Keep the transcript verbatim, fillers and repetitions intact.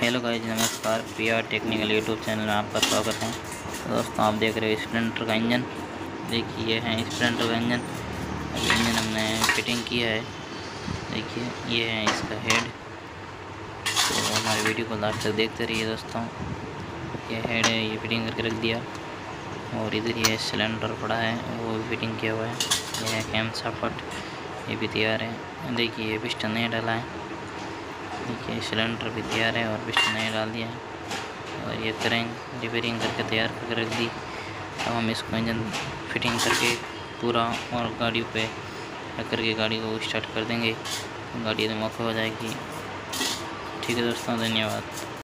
Hello guys, नमस्कार। PR technical YouTube channel में आपका स्वागत है। तो दोस्तों, आप देख रहे हो स्प्लेंडर का इंजन। देखिए, ये है स्प्लेंडर का इंजन। अभी इंजन हमने फिटिंग किया है। देखिए, ये है इसका हेड। तो हमारी वीडियो को लास्ट तक देखते रहिए दोस्तों। ये हेड है, ये फिटिंग करके रख दिया। और इधर ये सिलेंडर पड़ा है, वो भी फिटिंग किया हुआ है। यह है कैम सापट, ये भी तैयार है। देखिए, ये पिस्टन नहीं डाला है। देखिए, सिलेंडर भी तैयार है और पिस्टन नहीं डाल दिया है। और ये करेंगे रिपेयरिंग करके तैयार करके रख दी। अब हम इसको इंजन फिटिंग करके पूरा और गाड़ी पे रख करके गाड़ी को स्टार्ट कर देंगे। गाड़ी तो मौका हो जाएगी। ठीक है दोस्तों, धन्यवाद।